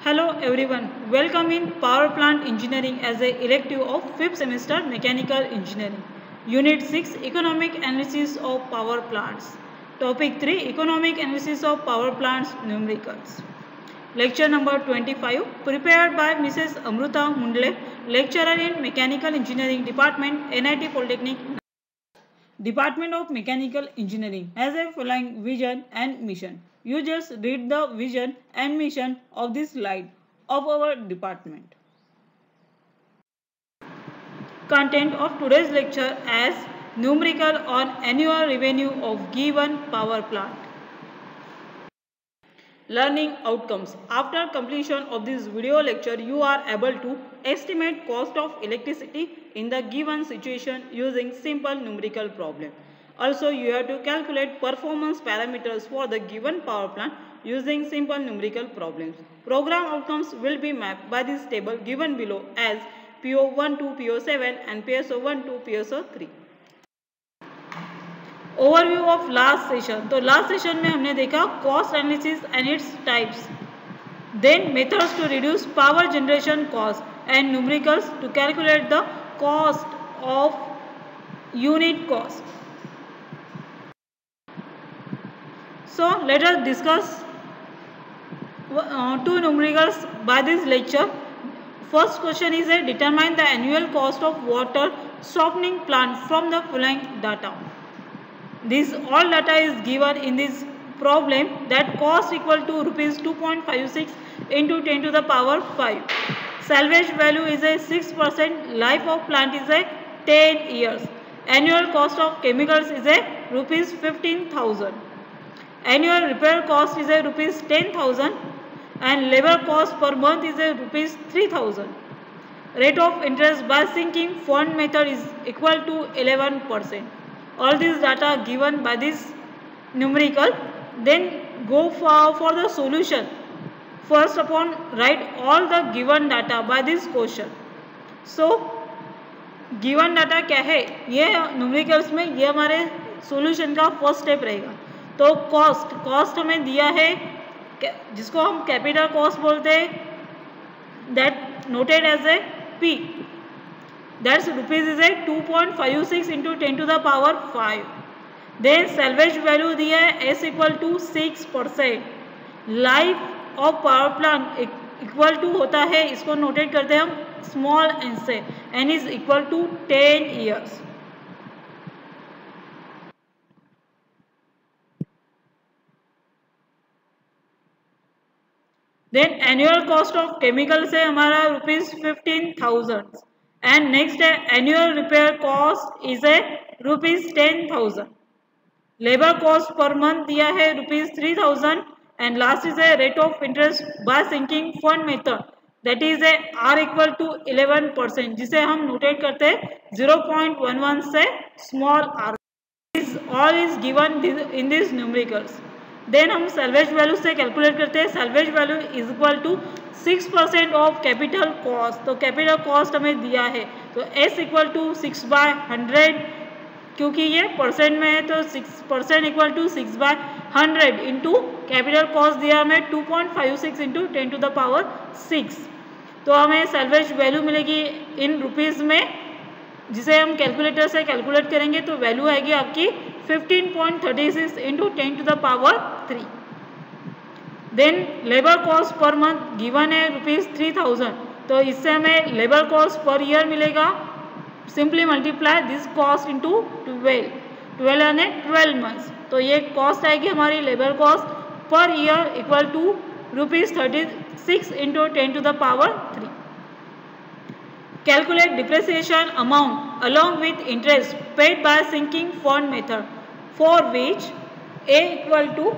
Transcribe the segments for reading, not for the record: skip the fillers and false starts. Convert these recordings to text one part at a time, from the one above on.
Hello everyone, welcome in Power Plant Engineering as a elective of 5th semester Mechanical Engineering. Unit 6 Economic Analysis of Power Plants. Topic 3 Economic Analysis of Power Plants Numericals. Lecture number 25 prepared by Mrs. Amruta Mundle, lecturer in Mechanical Engineering Department, NIT Polytechnic. Department of Mechanical Engineering has a following vision and mission. You just read the vision and mission of this slide of our department. Content of today's lecture as numerical on annual revenue of given power plant. Learning outcomes. After completion of this video lecture, you are able to estimate cost of electricity in the given situation using simple numerical problem. Also, you have to calculate performance parameters for the given power plant using simple numerical problems. Program outcomes will be mapped by this table given below as PO1 to PO7 and PSO1 to PSO3. Overview of last session. तो last session में हमने देखा cost analysis and its types, then methods to reduce power generation cost and numericals to calculate the cost of unit cost. So let us discuss two numericals by this lecture. First question is determine the annual cost of water softening plant from the following data. This all data is given in this problem that cost equal to rupees 2.56 into 10 to the power 5. Salvage value is a 6%. Life of plant is a 10 years. Annual cost of chemicals is a rupees 15,000. Annual repair cost is a rupees 10,000 and labor cost per month is a rupees 3,000. Rate of interest by sinking fund method is equal to 11%. All these data given by this numerical. Then go for the solution. First upon write all the given data by this question. So given data क्या है, ये numericals में ये हमारे solution का first step रहेगा. तो cost हमें दिया है जिसको हम कैपिटल कॉस्ट बोलते हैं, that noted as a P. That's rupees is a 2.56 into 10 to the power 5. Then salvage value दिया है S equal to 6%. Life of power plant equal to होता है, इसको नोटेट करते हैं हम स्मॉल n से, n is equal to 10 years. Then annual cost of chemical से हमारा rupees 15,000. And next annual repair cost is a rupees 10,000. Labor cost per month दिया है rupees 3,000 and last is a rate of interest by sinking fund method, that is a R equal to 11%, जिसे हम notate करते हैं 0.11 से small r. This all is given in these numericals. Then हम salvage value से calculate करते हैं. Salvage value is equal to 6% of capital cost. तो कैपिटल कॉस्ट हमें दिया है तो S इक्वल टू 6/100, क्योंकि ये परसेंट में है तो 6% equal to 6/100 into capital cost दिया हमें 2.56 इंटू 10 टू द पावर 6. तो हमें सैल्वेज वैल्यू मिलेगी इन रुपीज़ में, जिसे हम कैलकुलेटर से कैलकुलेट करेंगे तो वैल्यू आएगी आपकी 15.36 into 10 to the power 3. Then labour cost per month given है रुपीज़ 3,000, तो इससे हमें लेबर कॉस्ट पर ईयर मिलेगा. Simply multiply this cost into 12 यानी 12 मंथ्स. तो ये कॉस्ट आएगी हमारी labour cost per year equal to rupees 36 into 10 to the power 3. Calculate depreciation amount along with interest paid by sinking fund method, for which A equal to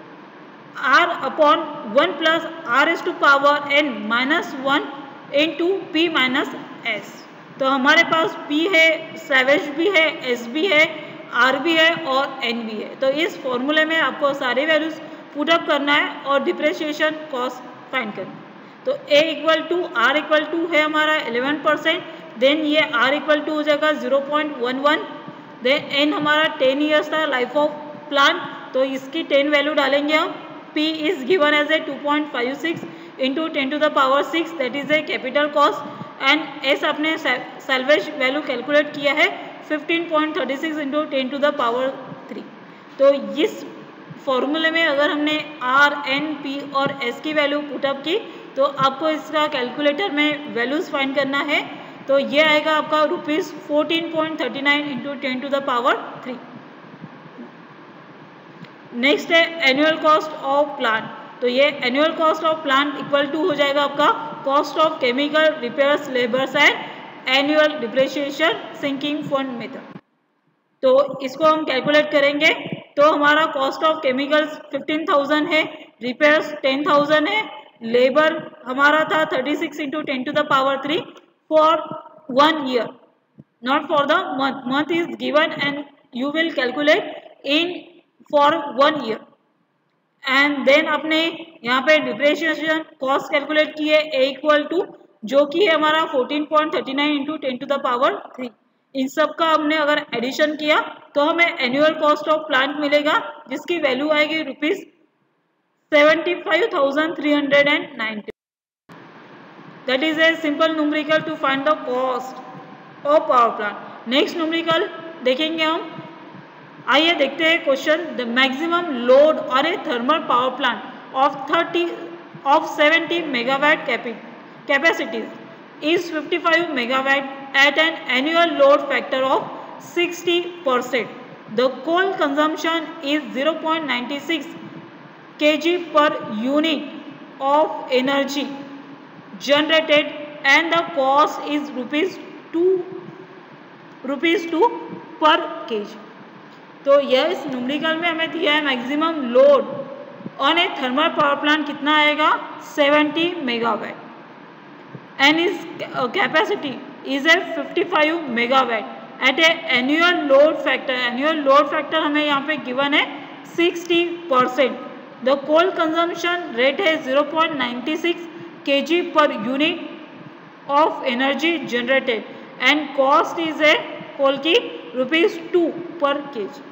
R upon 1 plus R is to power n minus 1 into P minus S. तो हमारे पास P है, savage भी है, S भी है, R भी है और N भी है. तो इस फॉर्मूले में आपको सारे वैल्यूज पुटअप करना है और डिप्रेशिएशन कॉस्ट फाइंड करना है. तो A equal to R equal to है हमारा 11%. देन ये R इक्वल टू हो जाएगा 0.11. देन N हमारा 10 ईयर्स था लाइफ ऑफ प्लांट, तो इसकी 10 वैल्यू डालेंगे हम. P is given as a 2.56 into 10⁻⁶, that is a capital cost. And as आपने सैल्वेज वैल्यू कैलकुलेट किया है 15.36 इंटू 10⁻3। तो इस फॉर्मूले में अगर हमने आर, एन, पी और एस की वैल्यू पुटअप की तो आपको इसका कैलकुलेटर में वैल्यूज फाइंड करना है। तो ये आएगा आपका ₹14.39 इंटू 10⁻3। नेक्स्ट है एनुअल कॉस्ट ऑफ प्लांट। तो ये annual cost of plant equal to हो जाएगा आपका cost of chemical repairs labours and annual depreciation sinking fund method. तो इसको हम कैलकुलेट करेंगे तो हमारा कॉस्ट ऑफ केमिकल्स 15,000 है, रिपेयर्स 10,000 है, लेबर हमारा था 36 into 10⁻3 for 1 year, not for the month. Month is given and you will calculate in for 1 year. And then आपने यहाँ पे डिप्रिसिएशन कॉस्ट कैलकुलेट की है ए इक्वल टू जो कि है हमारा 14.39 इंटू 10⁻3। इन सब का हमने अगर एडिशन किया तो हमें एनुअल कॉस्ट ऑफ प्लांट मिलेगा जिसकी वैल्यू आएगी ₹75,390। That is a simple numerical to find the cost of power plant. Next numerical देखेंगे हम। आइए देखते हैं question. The maximum load on a thermal power plant of 70 megawatt capacities is 55 megawatt at an annual load factor of 60%. The coal consumption is 0.96 kg per unit of energy generated and the cost is rupees 2 per kg. तो यह इस numerical में हमें दिया है maximum load on a thermal power plant कितना आएगा 70 megawatt and its capacity is a 55 megawatt at a annual load factor। annual load factor हमें यहाँ पे given है 60%। the coal consumption rate है 0.96 kg per unit of energy generated and cost is a coal की ₹2 per kg।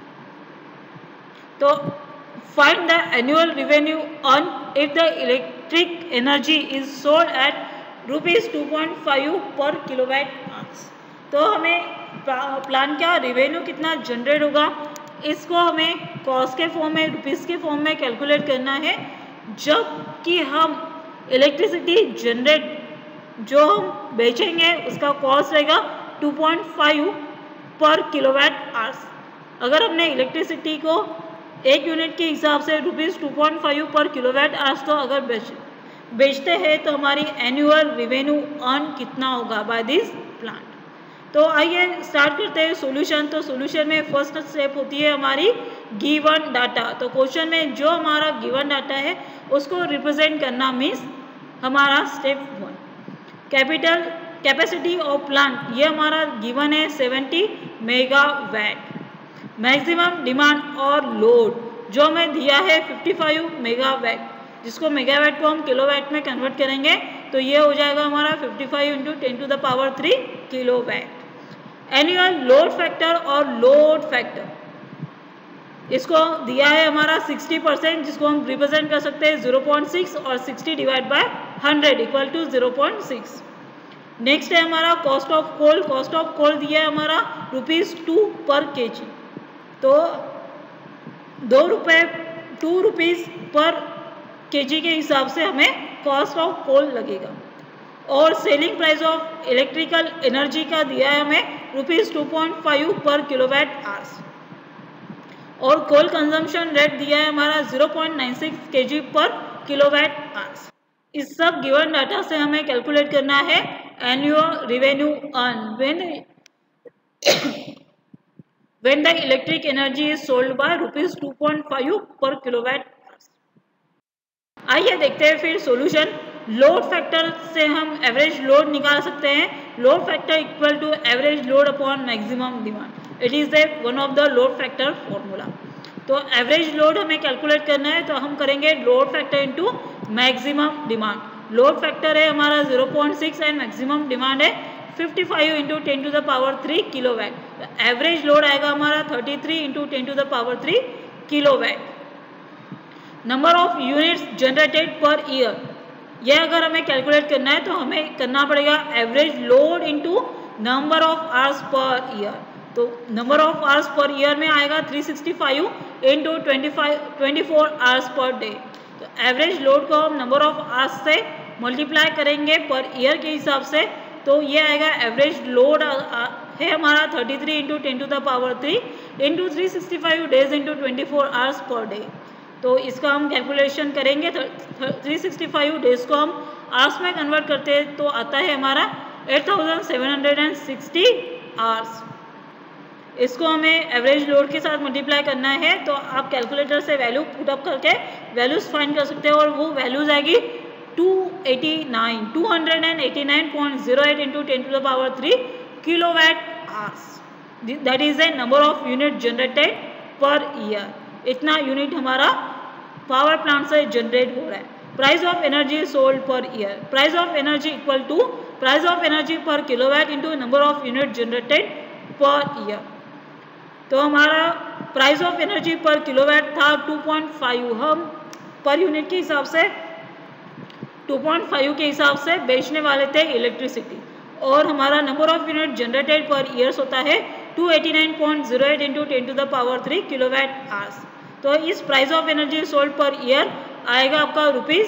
तो find the annual revenue earned if the electric energy is sold at ₹2.5 पर kilowatt hours. तो हमें plan का revenue कितना generate होगा इसको हमें कॉस्ट के फॉर्म में रुपीस के फॉर्म में कैलकुलेट करना है। जब कि हम इलेक्ट्रिसिटी जनरेट जो हम बेचेंगे उसका कॉस्ट रहेगा 2.5 पर किलोवाट आवर्स। अगर हमने इलेक्ट्रिसिटी को एक यूनिट के हिसाब से ₹2.5 पर किलोवाट आवर्स तो अगर बेचते हैं तो हमारी एनुअल रेवेन्यू अर्न कितना होगा बाय दिस प्लांट। तो आइए स्टार्ट करते हैं सॉल्यूशन। तो सॉल्यूशन में फर्स्ट स्टेप होती है हमारी गिवन डाटा। तो क्वेश्चन में जो हमारा गिवन डाटा है उसको रिप्रेजेंट करना मीन्स हमारा स्टेप 1 कैपेसिटी ऑफ प्लांट ये हमारा गिवन है 70 मेगावाट। मैक्सिमम डिमांड और लोड जो हमें दिया है 55 मेगावाट जिसको मेगावाट को हम किलोवाट में कन्वर्ट करेंगे तो ये हो जाएगा हमारा 55 into 10⁻3 kilowatt. Annual load factor और लोड फैक्टर इसको दिया है हमारा 60% जिसको हम रिप्रेजेंट कर सकते हैं 0.6 और 60 divide by 100 equal to 0.6। Next है हमारा cost of coal. Cost of coal दिया है हमारा ₹2 पर kg। तो ₹2 पर kg के हिसाब से हमें कॉस्ट ऑफ कोल लगेगा। और selling price of electrical energy का दिया है हमें ₹2.5 पर किलोवाट आवर्स। और कोल कंजम्पशन रेट दिया है हमारा 0.96 kg पर किलोवाट आवर्स। इस सब गिवन डाटा से हमें कैलकुलेट करना है annual revenue earn when the electric energy is sold by ₹2.5 पर किलोवाट। आइए देखते हैं फिर सॉल्यूशन। लोड फैक्टर से हम एवरेज लोड निकाल सकते हैं। Load factor equal to average load upon maximum demand. It is one of the load factor formula. तो एवरेज लोड हमें कैलकुलेट करना है तो हम करेंगे load factor into maximum demand. Load factor है हमारा 0.6 एंड मैक्सिमम डिमांड है 55 इंटू 10⁻3 किलोवाट। तो एवरेज लोड आएगा हमारा 33 into 10⁻3 kilowatt. Number of units generated per year ये अगर हमें कैलकुलेट करना है तो हमें करना पड़ेगा average load into number of hours per year. तो number of hours per year में आएगा 365 इंटू 24 आवर्स पर डे। तो एवरेज लोड को हम नंबर ऑफ आवर्स से मल्टीप्लाई करेंगे पर ईयर के हिसाब से, तो ये आएगा एवरेज लोड है हमारा 33 into 10⁻³ into 365 days into 24 hours per day. तो इसका हम कैलकुलेशन करेंगे। 365 डेज को हम आवर्स में कन्वर्ट करते हैं तो आता है हमारा 8760 आवर्स। इसको हमें एवरेज लोड के साथ मल्टीप्लाई करना है, तो आप कैलकुलेटर से वैल्यू पुटअप करके वैल्यूज फाइंड कर सकते हो और वो वैल्यूज आएगी 289.08 into 10⁻³ kilowatt hours. That is a number of unit generated per year. इतना यूनिट हमारा पावर प्लांट से जनरेट हो रहा है। Price of energy sold per year, price of energy equal to price of energy per kilowatt into number of unit generated per year. तो हमारा price of energy per kilowatt था 2.5। हम per unit के हिसाब से 2.5 के हिसाब से बेचने वाले थे इलेक्ट्रिसिटी, और हमारा number of unit generated per years होता है 289.08 इंटू 10⁻³ किलोवाट आवर्स। तो इस price of energy sold per year आएगा आपका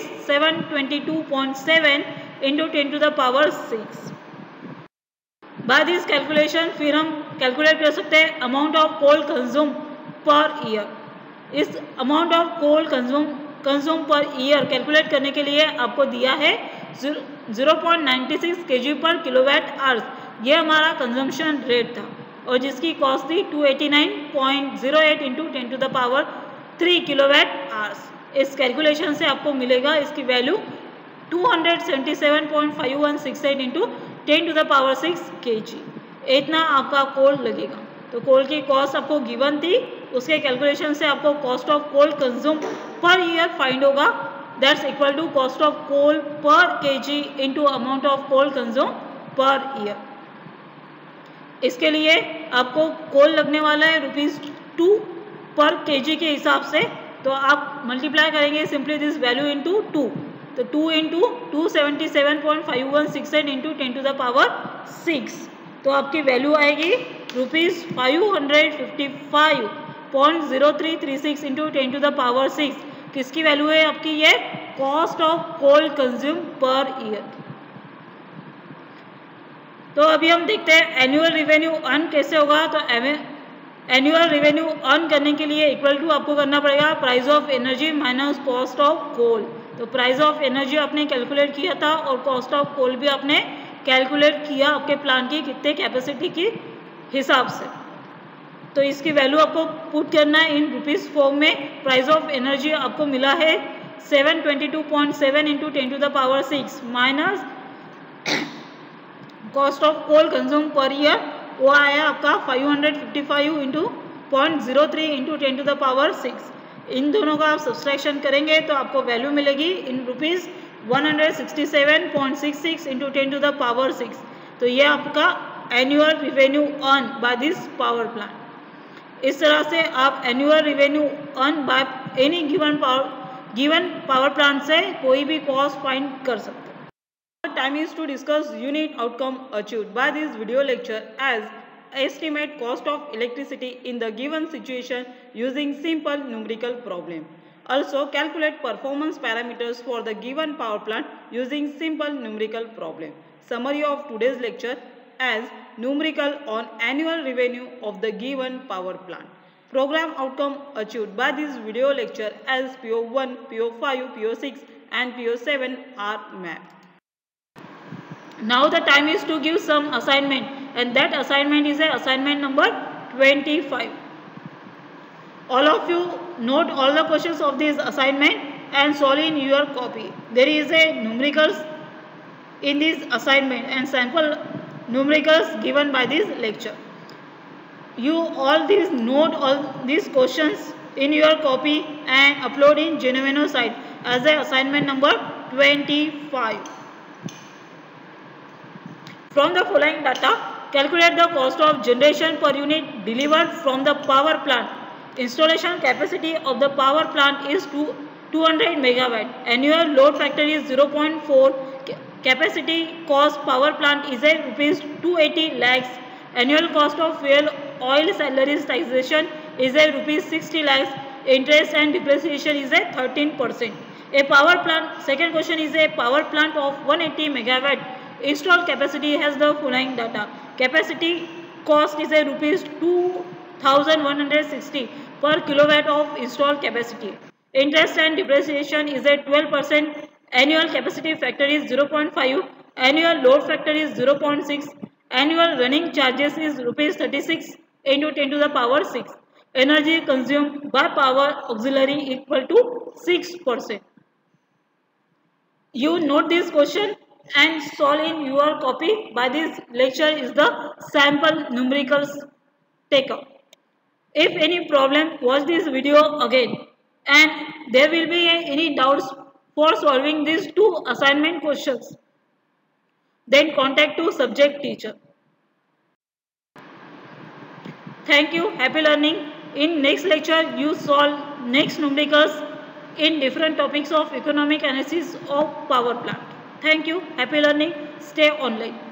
₹722.7 इंटू 10⁻⁶। बाय दिस कैलकुलेशन फिर हम कैलकुलेट कर सकते हैं amount of coal consume per year. इस amount of coal consume per year calculate करने के लिए आपको दिया है 0.96 kg पर किलोवाट आवर्स। ये हमारा कंजम्पशन रेट था और जिसकी कॉस्ट थी 289.08 इंटू 10⁻³ किलोवाट आवर्स। इस कैलकुलेशन से आपको मिलेगा इसकी वैल्यू 277.5168 इंटू 10⁻⁶ kg। इतना आपका कोल लगेगा। तो कोल की कॉस्ट आपको गिवन थी, उसके कैलकुलेशन से आपको cost of coal consume per year find होगा। That's equal to cost of coal per kg into amount of coal consume per year. इसके लिए आपको कोल लगने वाला है ₹2 पर kg के हिसाब से, तो आप मल्टीप्लाई करेंगे सिंपली दिस वैल्यू इंटू 2। तो 2 इंटू 277.5168 इंटू 10⁻⁶, तो आपकी वैल्यू आएगी ₹555.0336 इंटू 10⁻⁶। किसकी वैल्यू है आपकी? ये cost of coal consume per year. तो अभी हम देखते हैं एनुअल रिवेन्यू अर्न कैसे होगा। तो एनुअल रिवेन्यू अर्न करने के लिए इक्वल टू आपको करना पड़ेगा price of energy minus cost of coal. तो प्राइस ऑफ एनर्जी आपने कैलकुलेट किया था और कॉस्ट ऑफ कोल भी आपने कैलकुलेट किया आपके प्लांट की कितने कैपेसिटी के हिसाब से। तो इसकी वैल्यू आपको पुट करना है इन रुपीस फॉर्म में। प्राइस ऑफ एनर्जी आपको मिला है 722.7 into 10⁻⁶ minus cost of coal consume per year, वो आया आपका 555 इंटू 0.03 इंटू 10⁻⁶। इन दोनों का आप सब्सट्रैक्शन करेंगे तो आपको वैल्यू मिलेगी इन रुपीस 167.66 इंटू 10⁻⁶। तो ये आपका annual revenue earn by this power plant. इस तरह से आप annual revenue earn by any given power plant से कोई भी कॉस्ट फाइंड कर सकते हैं। Time is to discuss unit outcome achieved by this video lecture as estimate cost of electricity in the given situation using simple numerical problem. Also calculate performance parameters for the given power plant using simple numerical problem. Summary of today's lecture as numerical on annual revenue of the given power plant. Program outcome achieved by this video lecture as PO1, PO5, PO6 and PO7 are mapped. Now the time is to give some assignment, and that assignment is a assignment number 25. All of you note all the questions of this assignment and solve in your copy. There is a numericals in this assignment and sample numericals given by this lecture. You all these note all these questions in your copy and upload in Genuino site as a assignment number 25. From the following data, calculate the cost of generation per unit delivered from the power plant. Installation capacity of the power plant is 200 megawatt. Annual load factor is 0.4. Capacity cost power plant is a rupees 280 lakhs. Annual cost of fuel oil salaries taxation is a rupees 60 lakhs. Interest and depreciation is a 13%. A power plant, second question is a power plant of 180 megawatt. Installed capacity has the following data. Capacity cost is a rupees 2160 per kilowatt of installed capacity. Interest and depreciation is at 12%. Annual capacity factor is 0.5. Annual load factor is 0.6. Annual running charges is rupees 36 into 10 to the power 6. Energy consumed by power auxiliary equal to 6%. You note this question and solve in your copy. By this lecture is the sample numericals taken. If any problem, watch this video again, and there will be any doubts for solving these two assignment questions. Then contact to subject teacher. Thank you. Happy learning. In next lecture, you solve next numericals in different topics of economic analysis of power plant. Thank you. Happy learning. Stay online.